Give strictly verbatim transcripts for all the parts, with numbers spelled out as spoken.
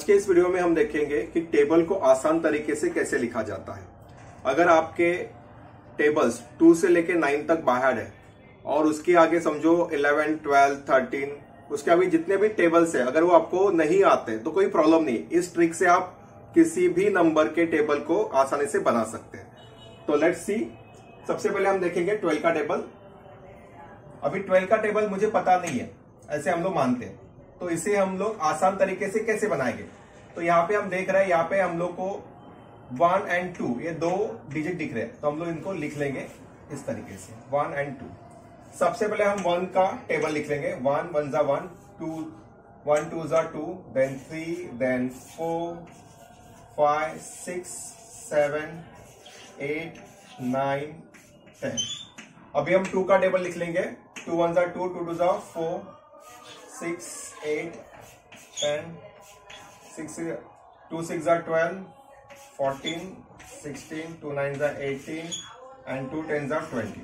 आज के इस वीडियो में हम देखेंगे कि टेबल को आसान तरीके से कैसे लिखा जाता है। अगर आपके टेबल्स टू से लेके नाइन तक बाहर है और उसके आगे समझो इलेवन, ट्वेल्व, थर्टीन, उसके आगे जितने भी टेबल्स है, अगर वो आपको नहीं आते तो कोई प्रॉब्लम नहीं। इस ट्रिक से आप किसी भी नंबर के टेबल को आसानी से बना सकते हैं। तो लेट्स सी। सबसे पहले हम देखेंगे ट्वेल्व का टेबल। अभी ट्वेल्व का टेबल मुझे पता नहीं है, ऐसे हम लोग मानते हैं, तो इसे हम लोग आसान तरीके से कैसे बनाएंगे। तो यहाँ पे हम देख रहे हैं, यहाँ पे हम लोग को वन एंड टू ये दो डिजिट दिख रहे हैं, तो हम लोग इनको लिख लेंगे इस तरीके से, वन एंड टू। सबसे पहले हम वन का टेबल लिख लेंगे। वन वन जा वन, टू वन टू जा two, then three, then four, five, six, seven, eight, nine, ten. अभी हम टू का टेबल लिख लेंगे। टू वन जा टू, टू टू जा four, six, eight, ten, six, two six जा twelve, fourteen, sixteen, two nine जा एटीन एंड टू टेन जा ट्वेंटी।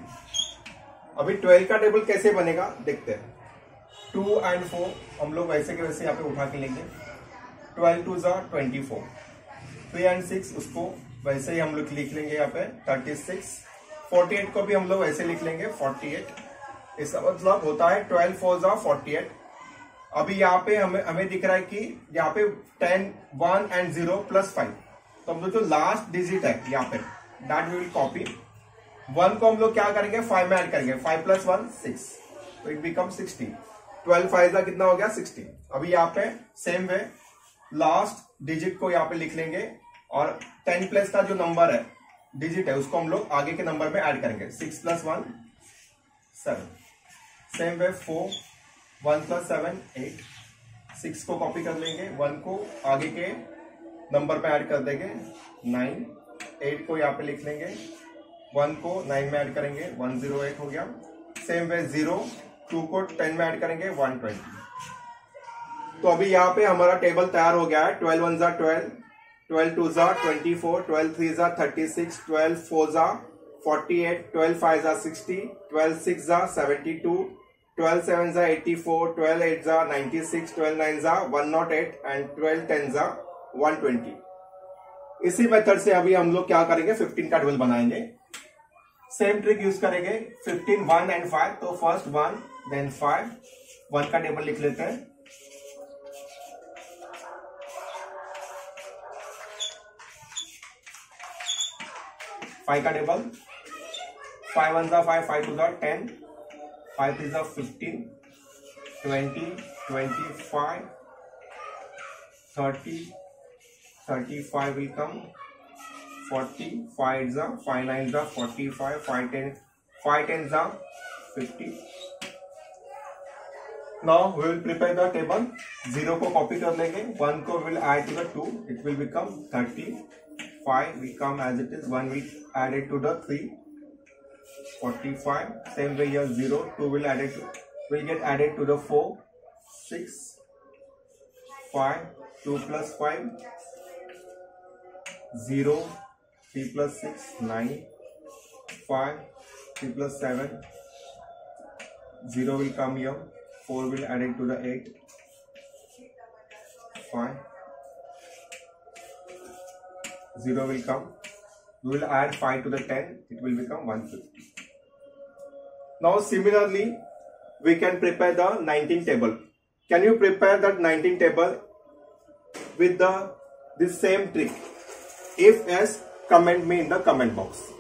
अभी ट्वेल्व का टेबल कैसे बनेगा देखते हैं। टू एंड फोर हम लोग वैसे के वैसे यहाँ पे उठा के लेंगे। ट्वेल्व टू जा twenty four, three and six उसको वैसे ही हम लोग लिख लेंगे यहाँ पे थर्टी सिक्स। फोर्टी एट को भी हम लोग वैसे लिख लेंगे फोर्टी एट। इसका मतलब होता है ट्वेल्व फोर जा फोर्टी एट। अभी यहाँ पे हमें हमें दिख रहा है कि यहाँ पे ten, one and zero plus five, तो हम लोग जो लास्ट डिजिट है यहाँ पे that we will copy. One को हम लोग क्या करेंगे, फाइव में ऐड करेंगे। फाइव प्लस वन सिक्स, तो it become sixteen. Twelve five का कितना हो गया, सिक्सटीन। अभी यहाँ पे सेम वे लास्ट डिजिट को यहाँ पे लिख लेंगे और टेन प्लस का जो नंबर है डिजिट है उसको हम लोग आगे के नंबर में ऐड करेंगे। Six plus one seven. Same way four, one plus seven eight. Six को कॉपी कर लेंगे, वन को आगे के नंबर पे ऐड कर देंगे नाइन। एट को यहाँ पे लिख लेंगे, वन को नाइन में ऐड करेंगे, वन जीरो एट हो गया। सेम वे जीरो, टू को टेन में ऐड करेंगे, वन ट्वेंटी। तो अभी यहाँ पे हमारा टेबल तैयार हो गया है। ट्वेल्व वन जा ट्वेल्व, ट्वेल्व टू जा ट्वेंटी फोर, ट्वेल्व थ्री जा थर्टी सिक्स, ट्वेल्व फोर जा फोर्टी एट, ट्वेल्व फाइव जा सिक्सटी, ट्वेल्व सिक्स जा सेवेंटी टू, ट्वेल्व सेवन जा एटी फोर, ट्वेल्व एट जा नाइन्टी सिक्स, ट्वेल्व नाइन जा one nought eight and twelve ten जा one twenty. इसी method से अभी हम लोग क्या करेंगे, फिफ्टीन का टेबल बनाएंगे। सेम ट्रिक यूज करेंगे। फिफ्टीन, वन एंड फाइव, तो first one then five. One का टेबल लिख लेते हैं। फाइव का टेबल, फाइव वन जा फाइव, फाइव टू जा टेन, फाइव थ्री जा fifteen, twenty, twenty five, thirty, thirty five will come, forty, five जा, five nine जा forty-five, five ten, five ten जा fifty. Now we will prepare the table. Zero को copy कर लेंगे, one को will add to the two, it will become thirty. Five will come as it is, one will add it to the three, forty-five. Same way here zero, two will add it to, will get added to the four, six, five, two plus five, zero, three plus six, nine, five, three plus seven, zero will come here, four will add it to the eight, five, zero will come, we will add five to the ten, it will become one fifty. Now similarly, we can prepare the nineteen table. Can you prepare that nineteen table with the this same trick? If yes, comment me in the comment box.